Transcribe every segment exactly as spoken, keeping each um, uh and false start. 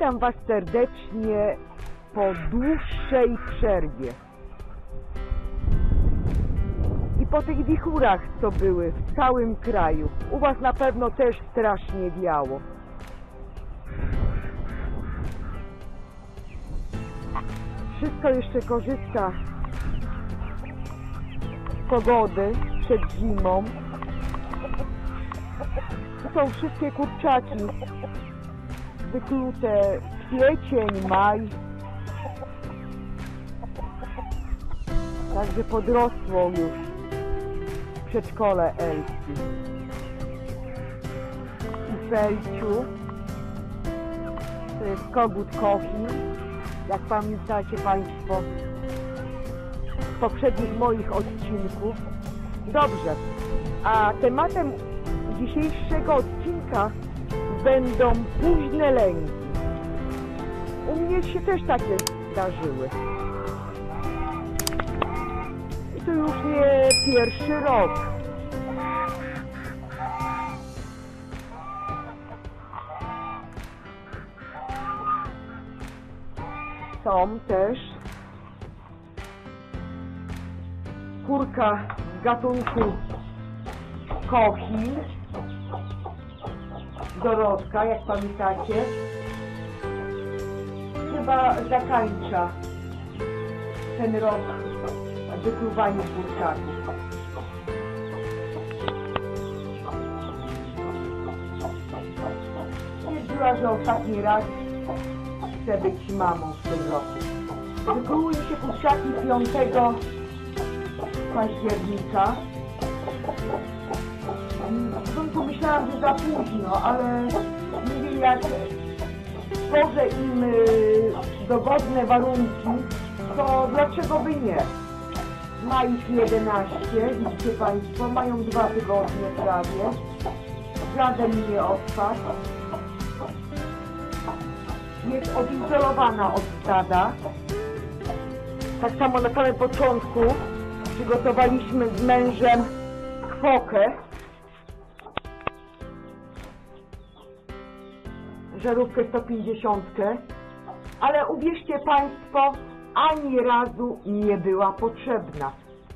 Witam Was serdecznie po dłuższej przerwie. I po tych wichurach, co były w całym kraju. U Was na pewno też strasznie wiało. Wszystko jeszcze korzysta z pogody przed zimą. Tu są wszystkie kurczaki wyklute kwiecień, maj. Także podrosło już przedszkole Elki. I Felciu, to jest kogut Kochin, jak pamiętacie Państwo z poprzednich moich odcinków. Dobrze, a tematem dzisiejszego odcinka będą późne lęki. U mnie się też takie zdarzyły. I to już nie pierwszy rok. Są też kurka z gatunku Kochin, Dorotka, jak pamiętacie, chyba zakańcza ten rok wykluwanie kurczaków. Stwierdziła, że ostatni raz chce być mamą w tym roku. Wykluły się kurczaki piątego października. W początku myślałam, że za późno, ale mówię, jak stworzę im dogodne warunki, to dlaczego by nie? Ma ich jedenaście, widzicie Państwo, mają dwa tygodnie prawie. Żaden nie odpadł. Jest odizolowana od stada. Tak samo na samym początku przygotowaliśmy z mężem kwokę. Żarówkę sto pięćdziesiąt, ale uwierzcie Państwo, ani razu nie była potrzebna.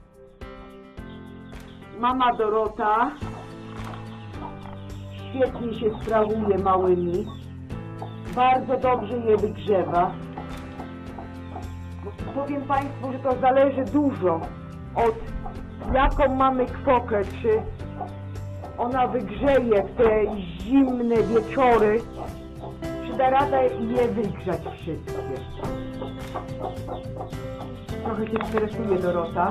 Mama Dorota świetnie się sprawuje małymi, bardzo dobrze je wygrzewa. Powiem Państwu, że to zależy dużo od jaką mamy kwokę, czy ona wygrzeje w te zimne wieczory, czy da radę je wygrzać wszystkie. Trochę się stresuje Dorota.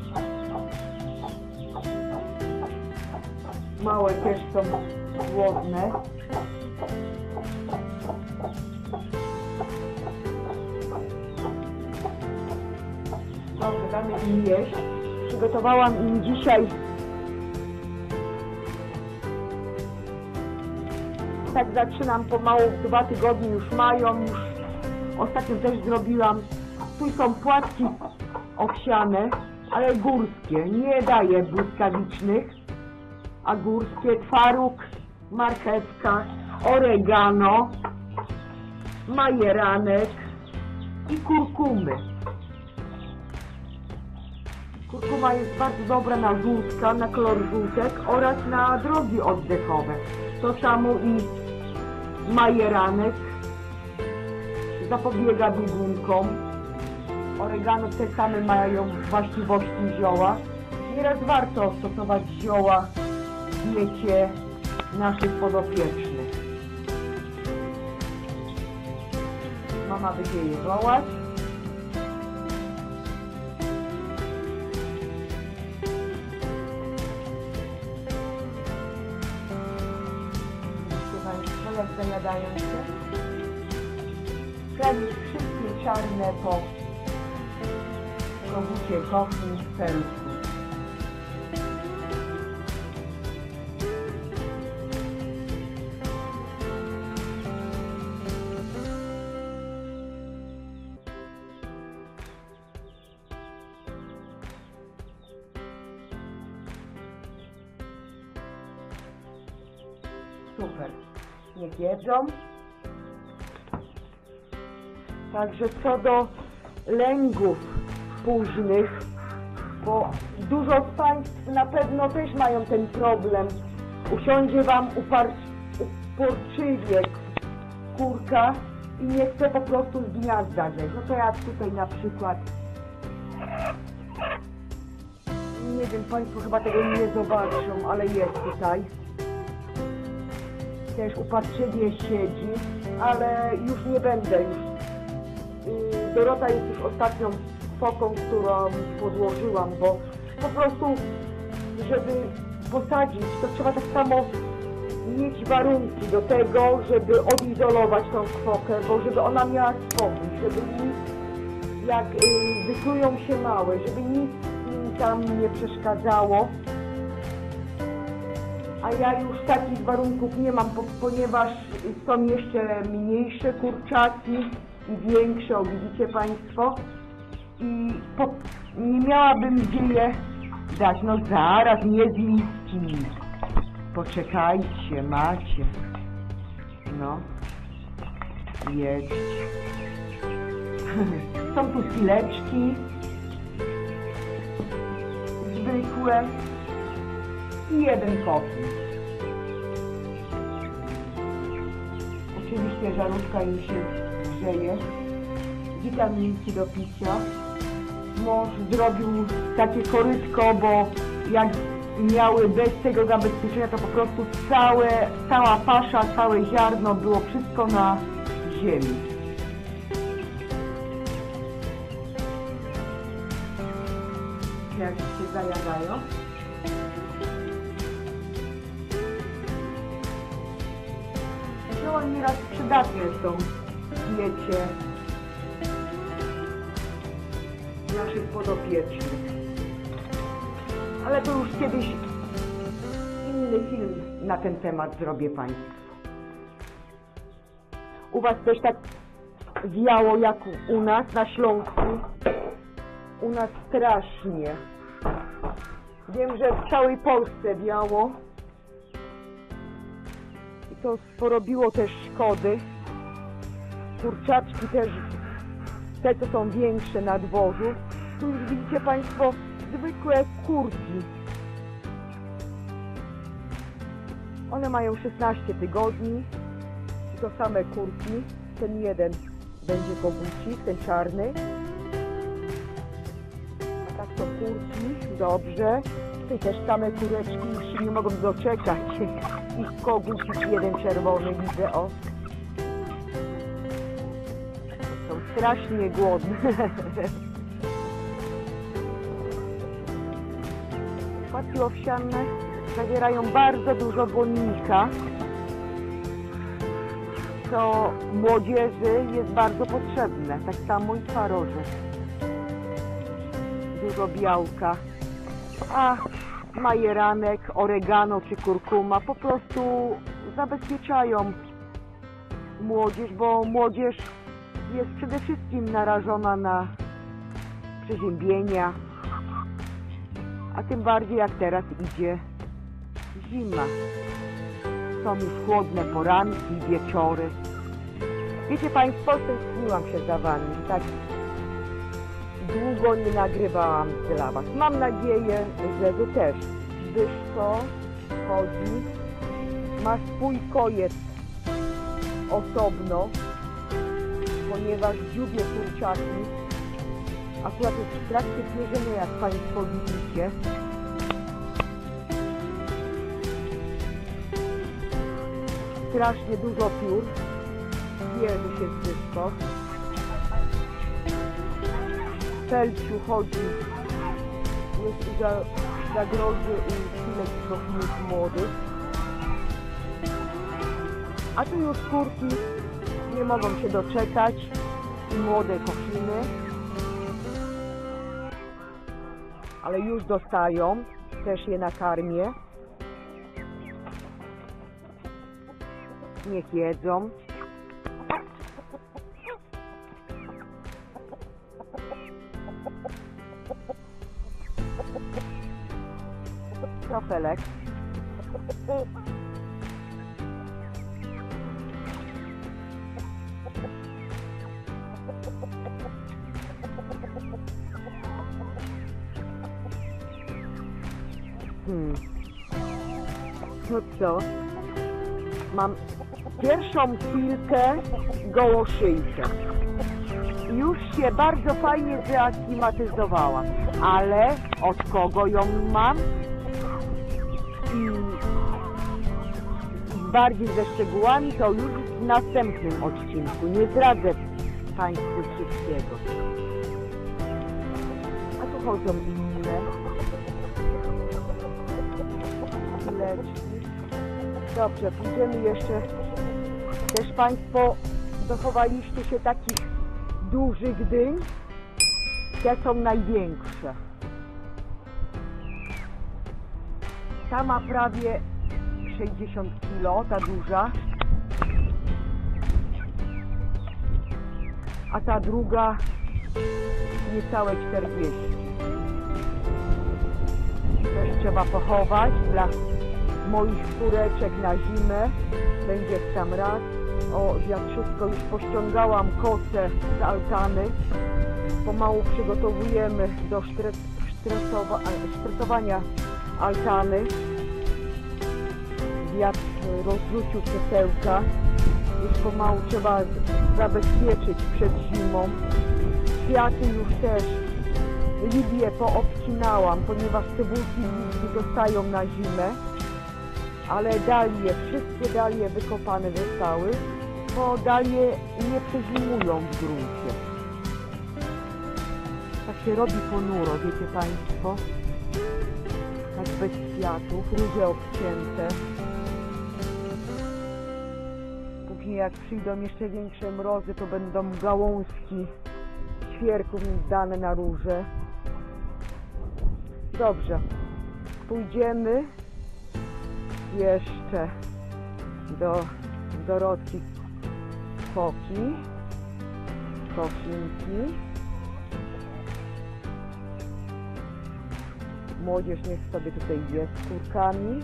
Małe też są głodne. Dobrze, damy im jeść. Przygotowałam im dzisiaj tak zaczynam pomału, w dwa tygodnie już mają, już ostatnio też zrobiłam. Tu są płatki owsiane, ale górskie, nie daję błyskawicznych, a górskie, twaróg, marchewka, oregano, majeranek i kurkumy. Kurkuma jest bardzo dobra na żółtka, na kolor żółtek oraz na drogi oddechowe. To samo i majeranek zapobiega biegunkom. Oregano te same mają właściwości zioła. Nieraz warto stosować zioła w diecie naszych podopiecznych. Mama będzie je wołać. Jak zajadają się. Krawisz wszystkie czarne po kogucie Kochin w Felku. Super. Niech jedzą. Także co do lęków późnych, bo dużo z Państw na pewno też mają ten problem. Usiądzie Wam upar uporczywie kurka i nie chce po prostu z gniazda zejść. No to jak tutaj na przykład, nie wiem, Państwo chyba tego nie zobaczą, ale jest tutaj. Też uparczywie siedzi, ale już nie będę już. Yy, Dorota jest już ostatnią foką, którą podłożyłam, bo po prostu, żeby posadzić, to trzeba tak samo mieć warunki do tego, żeby odizolować tą fokę, bo żeby ona miała spokój, żeby nic, jak yy, wyklują się małe, żeby nic im tam nie przeszkadzało. A ja już takich warunków nie mam, ponieważ są jeszcze mniejsze kurczaki i większe, o, widzicie Państwo. I po, nie miałabym gdzie je dać. No zaraz, nie z miski. Poczekajcie, macie. No. Jedź. Są tu chwileczki. Zwykłe. I jeden kofi. Oczywiście żarówka im się grzeje. Witaminki do picia. Mąż zrobił takie korytko, bo jak miały bez tego zabezpieczenia, to po prostu całe, cała pasza, całe ziarno było wszystko na ziemi. Jak się zajadają. No oni nieraz przydatne są w diecie naszych podopiecznych. Ale to już kiedyś inny film na ten temat zrobię Państwu. U Was też tak wiało jak u nas na Śląsku? U nas strasznie. Wiem, że w całej Polsce wiało. I to porobiło też szkody. Kurczaczki też, te co są większe na dworzu. Tu już widzicie Państwo zwykłe kurki. One mają szesnaście tygodni. I to same kurki. Ten jeden będzie kogucik, ten czarny. A tak to kurki, dobrze. Tutaj też same kureczki, już się nie mogą doczekać. I kogucik jeden czerwony widzę, o. Są strasznie głodne. Płatki owsiane zawierają bardzo dużo błonnika, co młodzieży jest bardzo potrzebne, tak samo i twaroże. Dużo białka, a majeranek, oregano czy kurkuma po prostu zabezpieczają młodzież, bo młodzież jest przede wszystkim narażona na przeziębienia, a tym bardziej jak teraz idzie zima. Są już chłodne poranki, wieczory. Wiecie Państwo, tęskniłam się za Wami. Tak długo nie nagrywałam dla Was. Mam nadzieję, że Wy też. Zbyszko chodzi, ma swój kojec osobno, ponieważ dziubie kurczaki. Akurat jest w trakcie pierzenia, jak Państwo widzicie. Strasznie dużo piór. Bierze się Zbyszko. Pelciu chodzi. Jest za, zagrodzie i chwilek kochników młodych. A tu już kurki nie mogą się doczekać. I młode kochiny. Ale już dostają. Też je nakarmię. Niech jedzą. Krofelek. Hmm. No co? Mam pierwszą chwilkę gołoszyjkę. Już się bardzo fajnie zaaklimatyzowała, ale od kogo ją mam? I bardziej ze szczegółami to już w następnym odcinku. Nie zdradzę Państwu wszystkiego. A tu chodzą inne leczki. Dobrze, pójdziemy jeszcze. Też Państwo dochowaliście się takich dużych dyń. Te są największe. Ta ma prawie sześćdziesiąt kilo, ta duża. A ta druga niecałe czterdzieści. Też trzeba pochować dla moich kureczek na zimę. Będzie w sam raz. O, ja wszystko już pościągałam koce z altany. Pomału przygotowujemy do sztres, stresowa, stresowania altany. Wiatr rozrzucił krzesełka. Już pomału trzeba zabezpieczyć przed zimą. Kwiaty już też lilie poobcinałam, ponieważ cebulki nie dostają na zimę. Ale dalie, wszystkie dalie wykopane zostały, bo dalie nie przezimują w gruncie. Tak się robi ponuro, wiecie Państwo. Tak bez kwiatów, róże obcięte. Później jak przyjdą jeszcze większe mrozy, to będą gałązki świerków dane na róże. Dobrze, pójdziemy jeszcze do Dorotki Foki, Fokinki. Młodzież niech sobie tutaj jest z kurkami.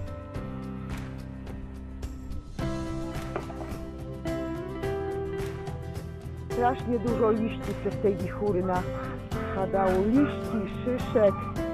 Strasznie dużo liści przez tej wichury napadało. Liści, szyszek.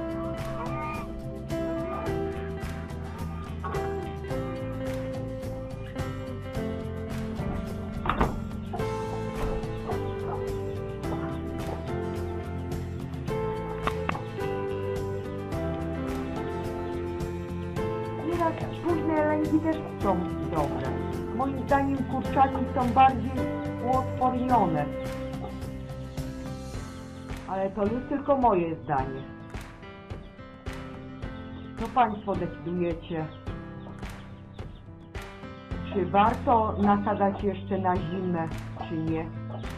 Późne lęki też są dobre. Moim zdaniem kurczaki są bardziej uodpornione. Ale to już tylko moje zdanie. Co Państwo decydujecie? Czy warto nasadzać jeszcze na zimę, czy nie?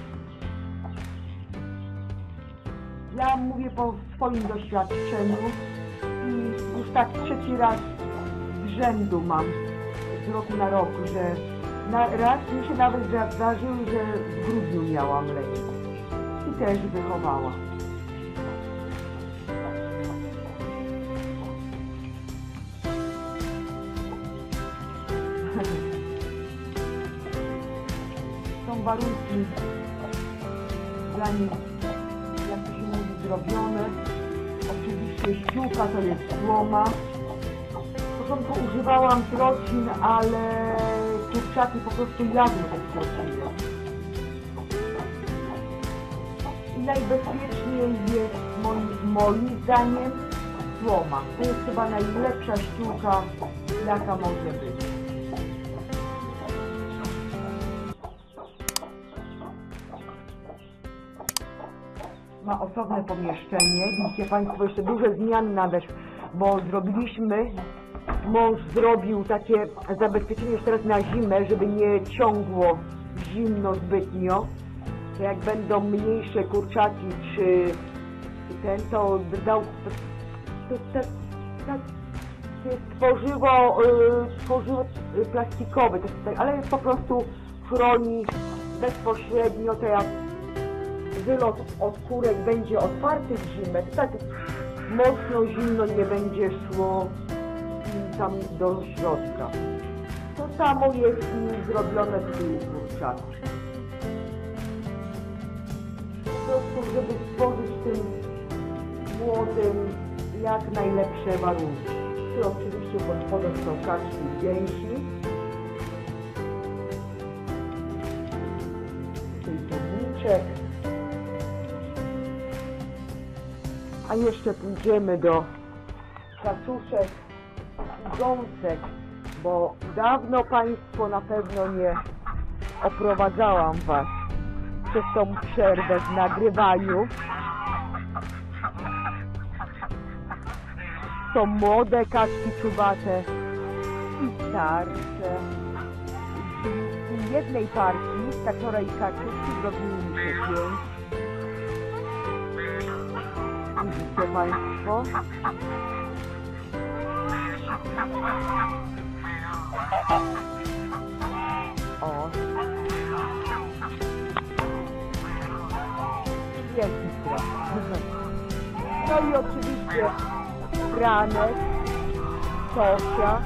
Ja mówię po swoim doświadczeniu i już tak trzeci raz z rzędu mam z roku na rok, że na, raz mi się nawet zdarzyło, że w grudniu miałam lek i też wychowała. Są warunki dla nich, jak to się mówi, zrobione. Oczywiście ściółka to jest słoma. W początku używałam trocin, ale kurczaki po prostu jadły te trociny. I najbezpieczniej jest moim, moim zdaniem słoma. To jest chyba najlepsza ściółka, jaka może być. Ma osobne pomieszczenie. Widzicie Państwo, jeszcze duże zmiany nadeszły, bo zrobiliśmy, mąż zrobił takie zabezpieczenie już teraz na zimę, żeby nie ciągło zimno zbytnio. To jak będą mniejsze kurczaki czy ten, to dał to, to, to, to jest tworzywo, tworzywo plastikowe, to jest, ale po prostu chroni bezpośrednio, to jak wylot od kurek będzie otwarty w zimę, to tak mocno zimno nie będzie szło tam do środka. To samo jest zrobione w tyłu kurczaka. Po prostu, żeby stworzyć tym młodym jak najlepsze warunki. Tu oczywiście pod spodem są kaczki i gęsi. Tutaj podniczek. A jeszcze pójdziemy do kaczuszek i gąsek, bo dawno Państwo na pewno nie oprowadzałam Was przez tą przerwę w nagrywaniu. Są młode kaczki czubate i starsze. Z jednej partii kaczora i kaczuszki zrobili mi się pięć. Widzicie Państwo? O. Wielki strach. No i oczywiście Franek, Tosia.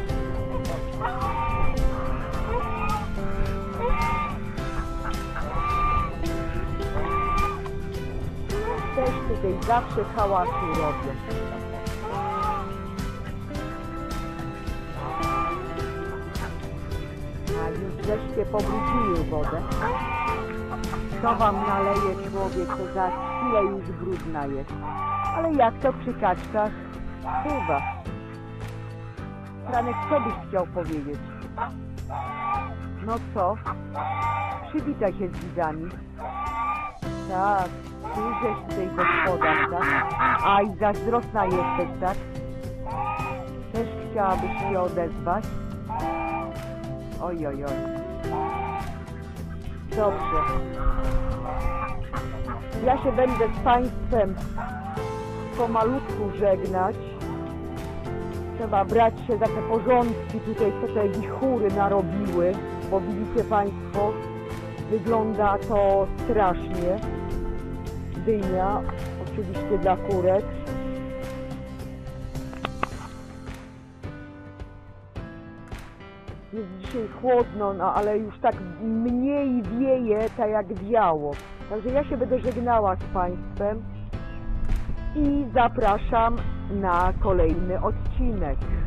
Też tutaj zawsze hałasu robię. A już wreszcie pobrudziły wodę. Co wam naleje człowiek, to za chwilę już brudna jest. Ale jak to przy kaczkach bywa. Franek, co byś chciał powiedzieć? No co? Przywitaj się z widzami. Tak, przyjrzeć tutaj gospodarz, tak? Aj, zazdrosna jesteś, tak? Też chciałabyś się odezwać? Oj, oj, oj. Dobrze. Ja się będę z Państwem pomalutku żegnać. Trzeba brać się za te porządki tutaj, co te wichury narobiły, bo widzicie Państwo, wygląda to strasznie. Dynia, oczywiście dla kurek. Jest dzisiaj chłodno, no ale już tak mniej wieje, tak jak wiało. Także ja się będę żegnała z Państwem i zapraszam na kolejny odcinek.